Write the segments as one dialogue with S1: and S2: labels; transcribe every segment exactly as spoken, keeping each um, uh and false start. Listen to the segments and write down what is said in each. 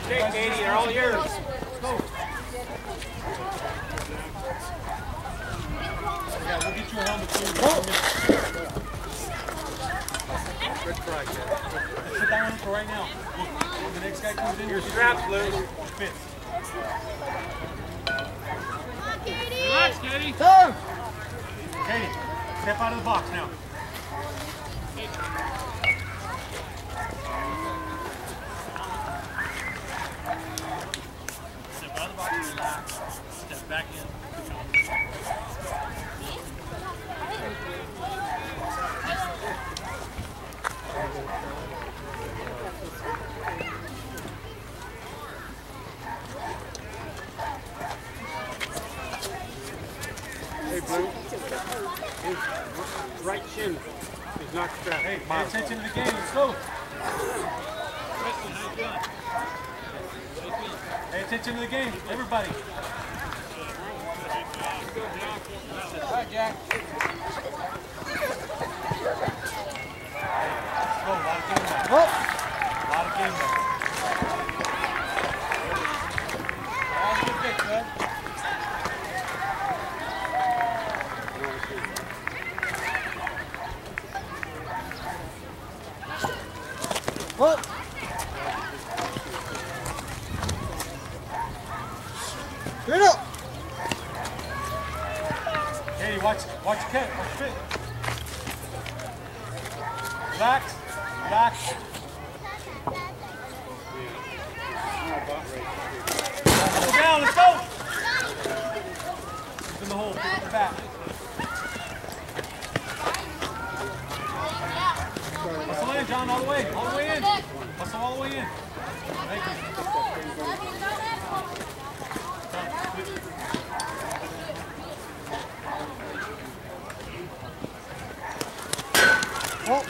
S1: Okay, Katie, they're all yours. Let's go.
S2: Yeah, we'll get you a helmet too.
S1: Good try, Kevin.
S2: Sit that one for right now. When the next guy comes in,
S1: your straps loose.
S2: It fits.
S1: Relax, Katie.
S2: Turn! Katie, step out of the box now. Step out of the box, relax. Step back in.
S1: Hey, Blue. His right shin is not strapped.
S2: Hey, pay attention to the game. Let's go. Pay attention to the game, everybody.
S1: All right, Jack.
S2: Let's go. A lot of game back. A lot of game back.
S1: That's a good pick, bud.
S2: What? Get up! Katie, watch, watch your kick, watch your fit. Relax, relax. Go down, let's go! He's in the hole, pick up the bat. Hustle in, John, all the way, all the way in. Hustle all the way in. Thank you. Oh.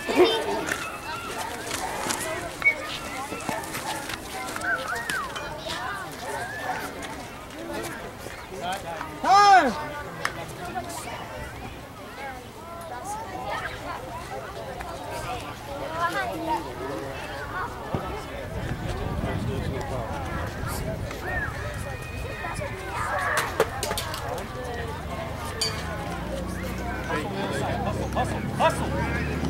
S2: Time! Hustle, hustle, hustle!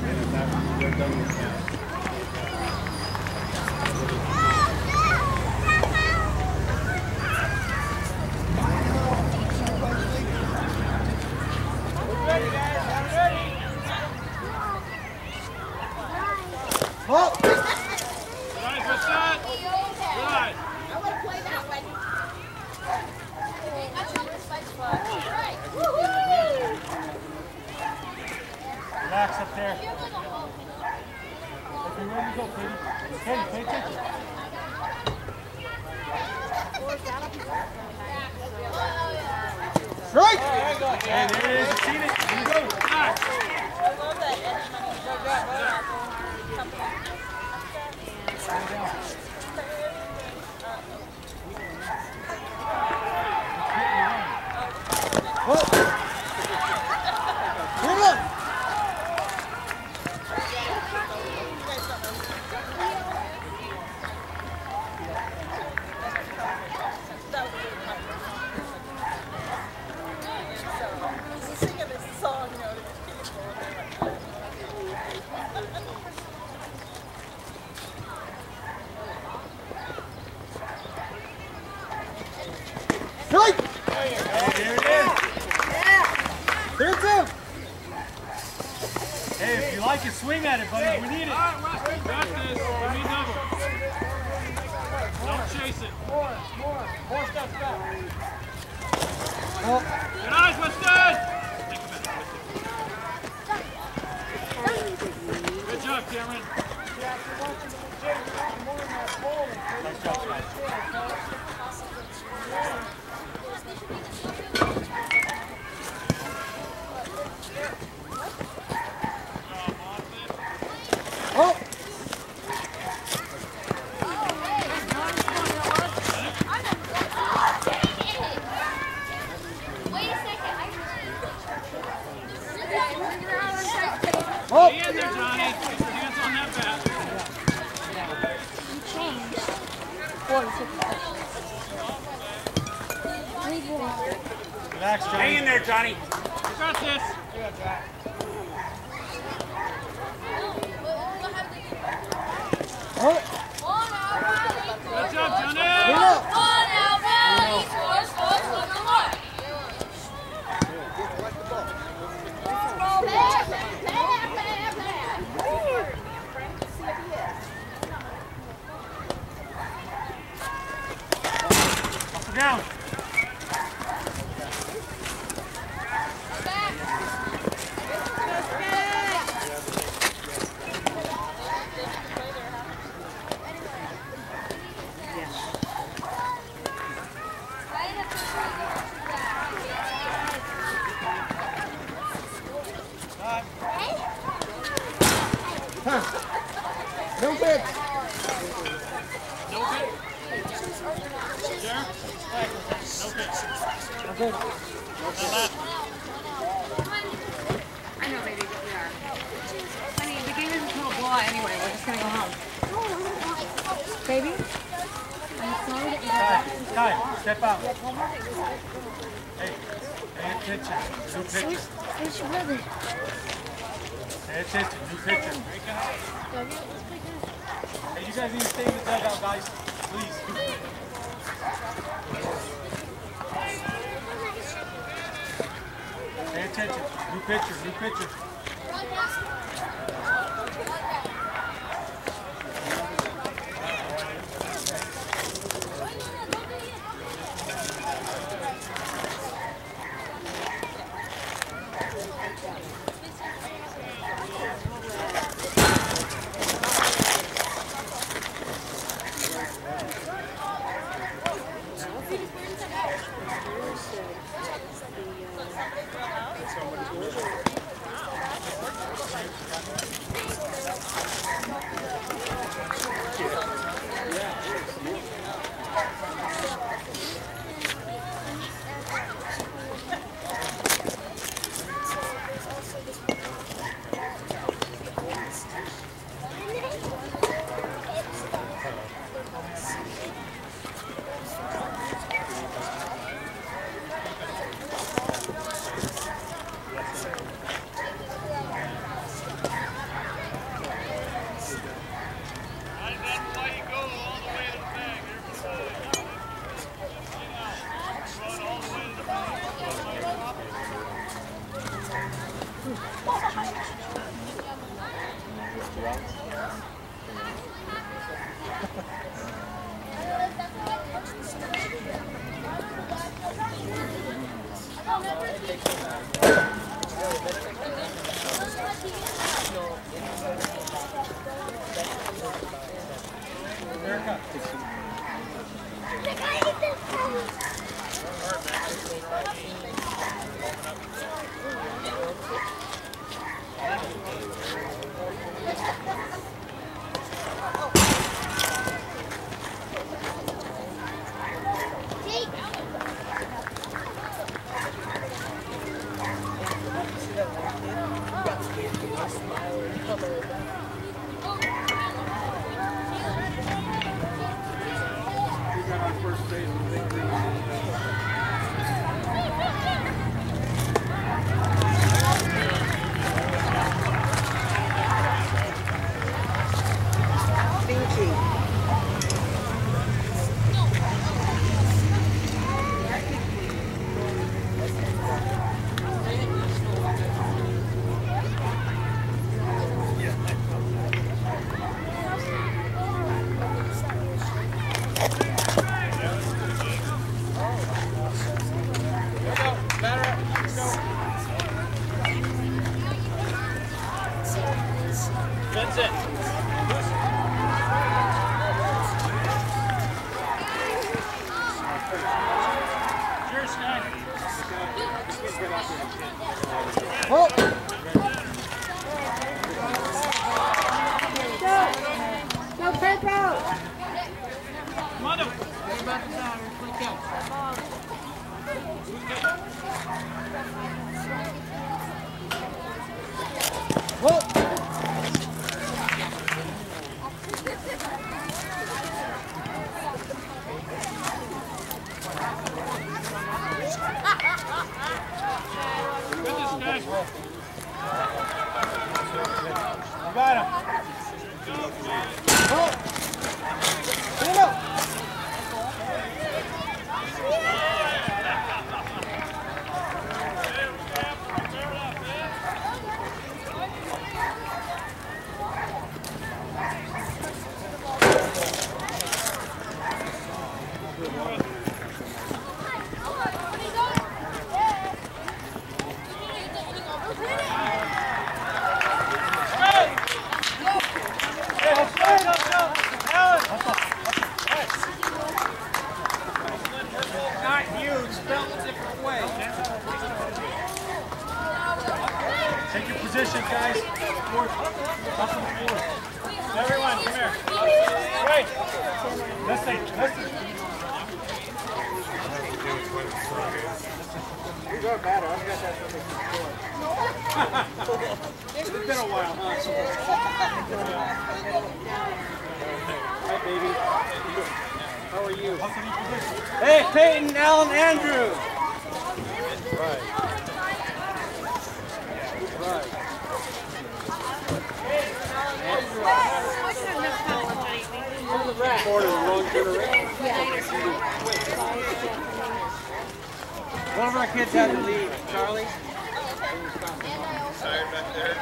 S2: Relax up there. Okay, ready to go, Katie. Katie, pay attention. Strike! Hey, there it is. You've seen it. Here you go. Nice.
S3: I love that Eddie Money drug that company.
S2: Oh! Come on! Strike! Hey, there it is. Yeah. There it is. Hey, if you like it, swing at it, buddy. We need it.
S4: All right, Weston, got this. We need double. Don't chase it.
S1: More, more, more steps back.
S2: Oh.
S4: Good eyes, Weston. Good job, Cameron.
S2: Nice job, Scott. Oh! Oh!
S4: Stay in there, Johnny. Get your hands on that bat.
S2: Relax, Johnny.
S1: Hang in there, Johnny.
S4: You got this.
S1: Good, Jack.
S2: Oh,
S4: Good job, Johnny.
S2: Bruno.
S1: Down.
S2: Huh. No big.
S4: No pitch. Sure? No pitch.
S2: Okay.
S4: No left.
S3: I know, baby, but we are. I mean, the game is a total blowout anyway. We're just gonna go home. Baby? I'm sorry that you
S1: Ty,
S3: got
S1: Ty, step out. Hey, pay attention. New pitcher.
S3: Where's your brother?
S1: Pay attention. New pitcher. Hey, you guys need to stay in the dugout, guys. Please. Pay attention. New pitcher. New pitcher.
S2: Oh!
S3: Go, Pedro!
S4: Come on,
S2: Oh!
S1: got him.
S2: Oh. Stand up.
S1: Not huge, spelled a different way. Take your position, guys. Forward. Up on the floor. Everyone, come here. Right. Listen, listen.
S2: You're good, matter. I've got that from
S1: It's been a while, huh?
S2: Hi, baby. How are you?
S1: Hey,
S2: Hey, Peyton, Alan, Andrew. Right. Right. Part of the wrong generation. One of our kids had to leave. Charlie?
S1: tired back there.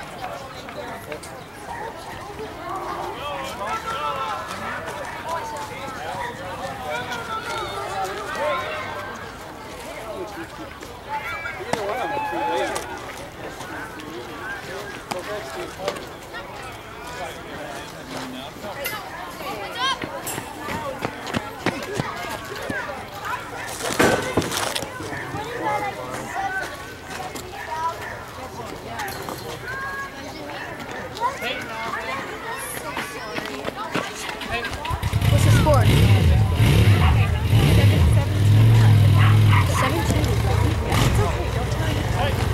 S2: Either one of them too late. So that's the
S5: What's the score? seventeen. It's okay, don't tell me.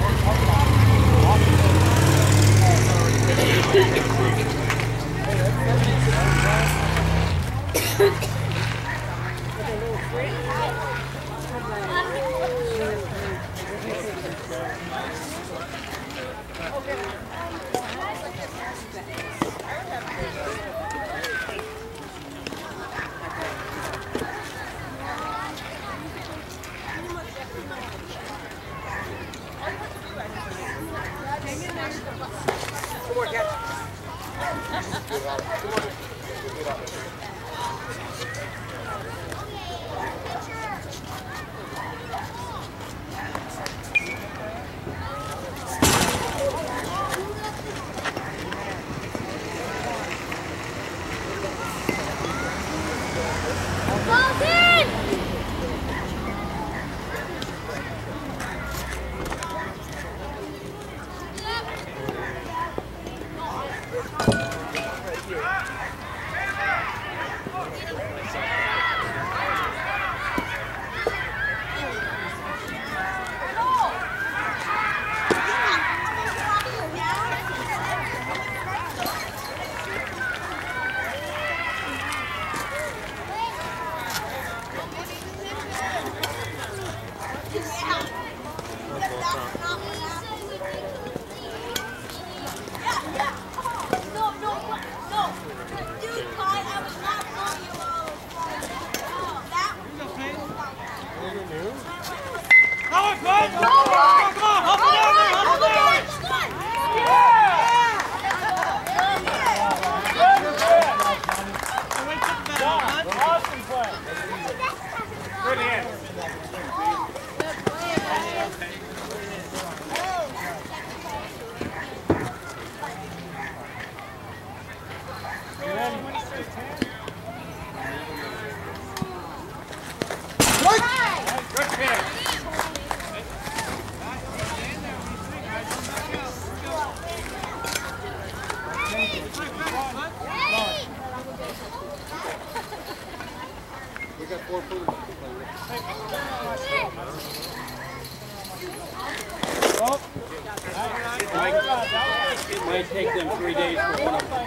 S2: It might take them three days for one of them.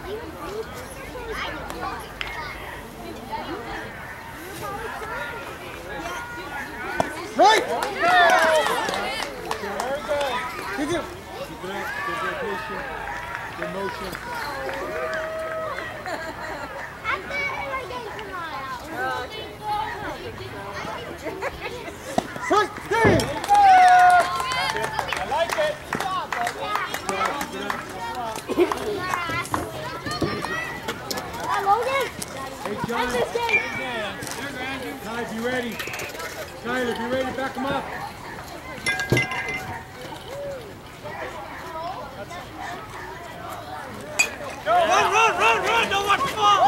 S2: Right!
S1: Keep it. Keep it up. Good rotation. Good motion.
S2: Right, stay!
S1: I like it. Hey, John. Ty, be ready. Tyler, be ready to back him up.
S4: Run, run, run, run! Don't watch the ball!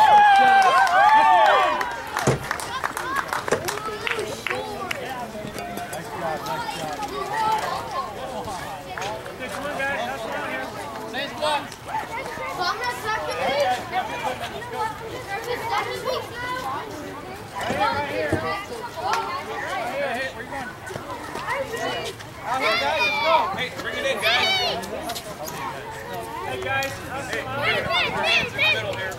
S1: Hey, bring it in, guys. Hey, guys. Hey, middle here.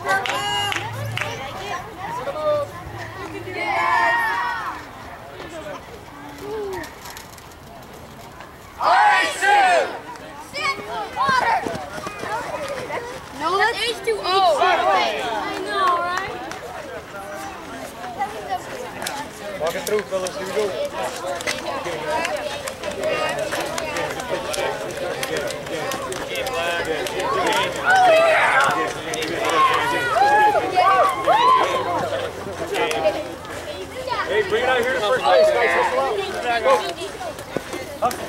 S5: No, that's H two O. I know, right?
S1: Walk it through, fellas. Here we go. Hey, bring it out here to first base, guys. Hustle out. Go. Hustle.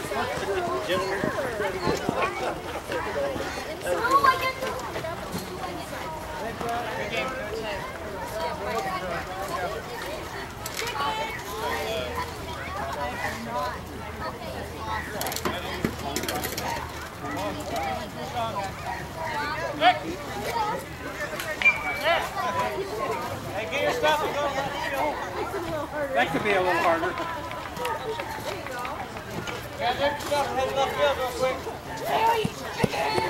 S1: Hey, get your stuff and go. That could be a little harder. Guys, get your stuff and head left field real quick.